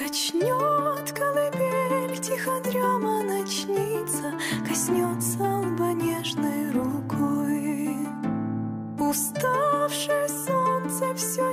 Качнет колыбель, тихо дрема ночница, коснется лба нежной рукой. Уставшее солнце все